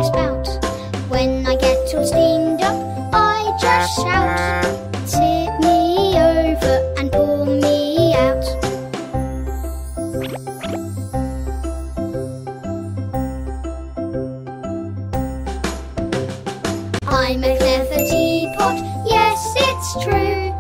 spout. When I get all steamed up, I just shout, tip me over and pour me out. I'm a clever teapot, yes, it's true.